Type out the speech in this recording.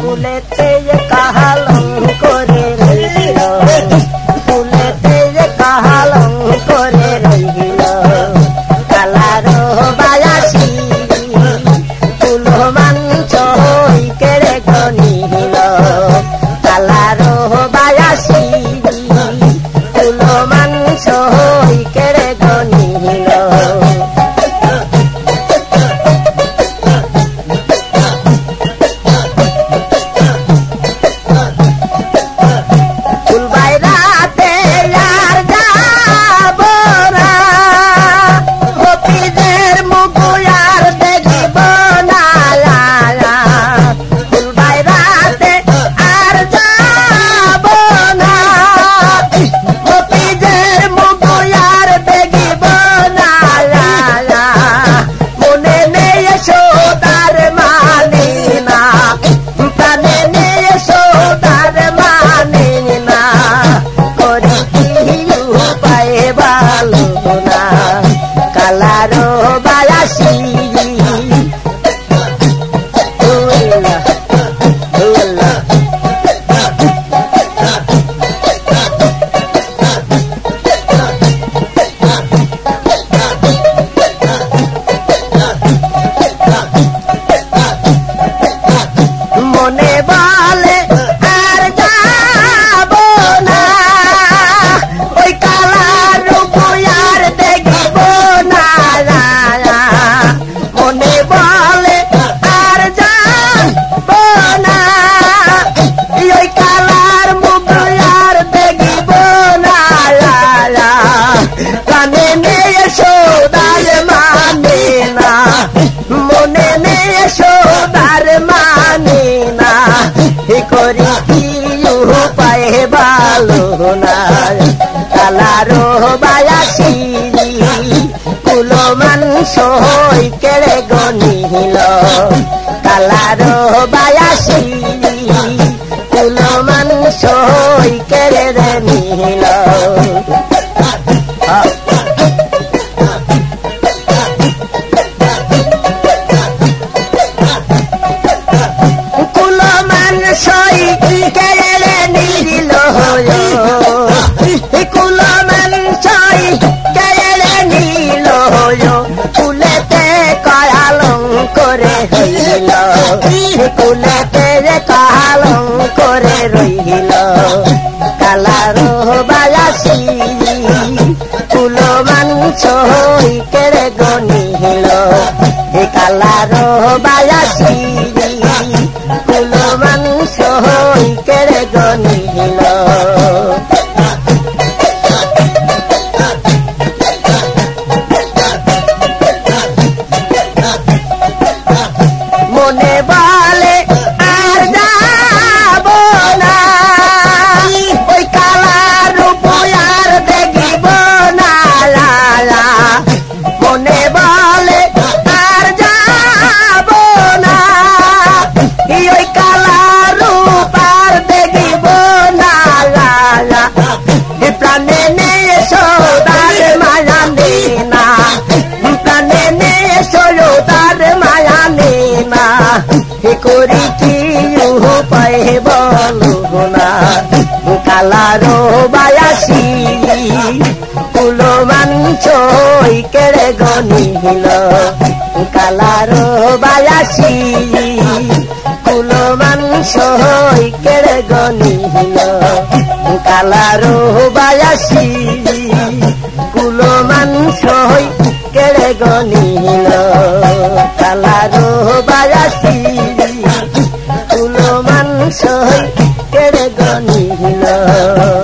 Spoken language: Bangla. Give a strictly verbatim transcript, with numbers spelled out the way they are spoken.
ফুলেতে যে কাহালং করে রইল ফুলেতে যে কাহালং করে রইল কালারো বায়াসি ফুল মাঞ্চ হই কেড়ে গনিল কালারো বায়াসি ফুল মাঞ্চ হই কেড়ে গনিল কালারো বায়াসি মনে বলে আর যাব না ওই কালার রূপয়ার দেখিব না মনে বলে আর যাব না ওই কালার মুখয়ার দেখিব না কানে নিয়ে সোদার মানে না মনে নিয়ে সোদার মানে না করি কি উপায় ভালো না কালারো বায়াসি কুল মাংস হই কেড়ে গনিল কালারো বায়াসি কুল মাংস হই কেড়ে নিল কুলেতে যে কাহালং করে রইল কালারো বায়াসি কুল মাংস হই কেড়ে গনিল কালারো বায়াসি কুল মাংস হই কেড়ে গনিল মনে বলে আর যাব না ওই কালার রূপয়ার দেখিব না মনে বলে আর যাব না ওই কালার রূপার দেখিব না প্রাণে নিয়ে সোদার মায়া নে না প্রাণে নিয়ে সোদার মায়া নে না করি কি উপায় বলো না কালারো বায়াসি কুল মাংস হই কেড়ে গনিল কালারো বায়াসি কুল মাংস হই কেড়ে গনিল কালারো বায়াসি কুল মাংস হই কেড়ে গনিল কালারো বায়াসি কুল মাংস হই কেড়ে গনিল